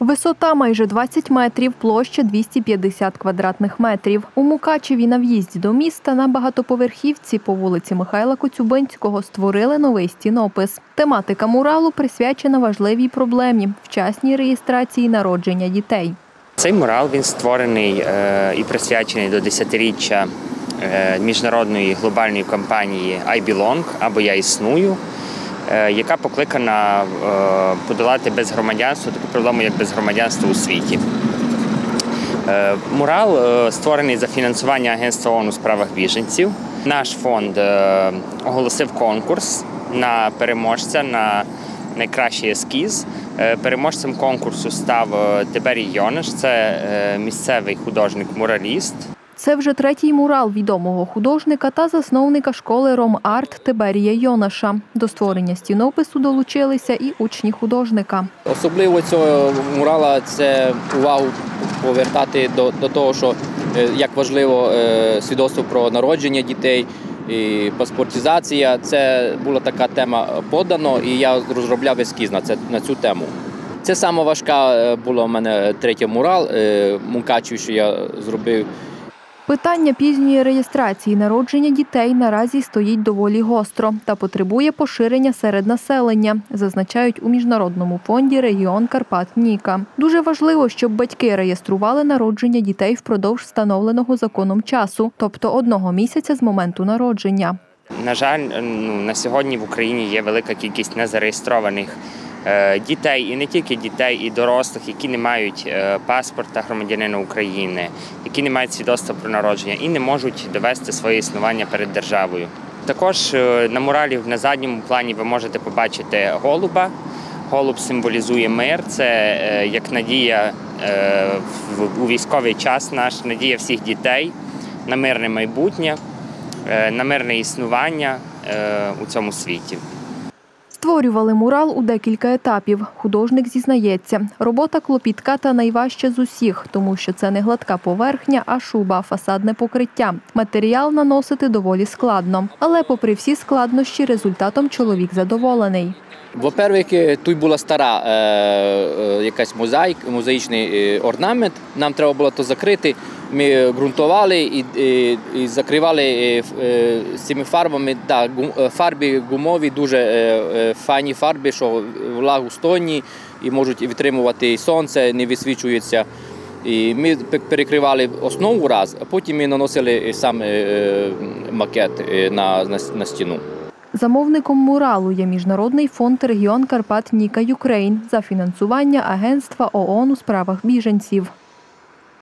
Висота майже 20 метрів, площа 250 квадратних метрів. У Мукачеві на в'їзді до міста на багатоповерхівці по вулиці Михайла Коцюбинського створили новий стінопис. Тематика муралу присвячена важливій проблемі – вчасній реєстрації народження дітей. Цей мурал він створений і присвячений до 10-річчя міжнародної глобальної кампанії «I belong» або «Я існую», яка покликана подолати безгромадянство, таку проблему, як безгромадянство у світі. Мурал створений за фінансування Агентства ООН у справах біженців. Наш фонд оголосив конкурс на переможця, на найкращий ескіз. Переможцем конкурсу став Тиберій Йонаш, це місцевий художник-мураліст. Це вже третій мурал відомого художника та засновника школи Ром-Арт Тиберія Йонаша. До створення стінопису долучилися і учні художника. Особливо цього мурала – це увагу повертати до того, що як важливо свідоцтво про народження дітей, і паспортизація. Це була така тема подано, і я розробляв ескіз на цю тему. Це саме важка була у мене третя мурал Мукачеві, що я зробив. Питання пізньої реєстрації народження дітей наразі стоїть доволі гостро та потребує поширення серед населення, зазначають у Міжнародному фонді «Регіон Карпат-Ніка». Дуже важливо, щоб батьки реєстрували народження дітей впродовж встановленого законом часу, тобто 1 місяця з моменту народження. На жаль, на сьогодні в Україні є велика кількість незареєстрованих дітей, і не тільки дітей, і дорослих, які не мають паспорта громадянина України, які не мають свідоцтва про народження і не можуть довести своє існування перед державою. Також на муралі на задньому плані ви можете побачити голуба. Голуб символізує мир, це як надія у військовий час наш, надія всіх дітей на мирне майбутнє, на мирне існування у цьому світі. Створювали мурал у декілька етапів. Художник зізнається, робота клопітка та найважча з усіх, тому що це не гладка поверхня, а шуба, фасадне покриття. Матеріал наносити доволі складно. Але попри всі складнощі, результатом чоловік задоволений. Во-первых, тут була стара якась мозаїчний орнамент. Нам треба було то закрити. Ми ґрунтували і закривали з цими фарбами. Так, фарби гумові, дуже файні фарби, що влагостойні і можуть відтримувати сонце, не висвічуються. І ми перекривали основу раз, а потім ми наносили сам макет на стіну. Замовником муралу є Міжнародний фонд «Регіон Карпат-Ніка Юкрейн» за фінансування Агентства ООН у справах біженців.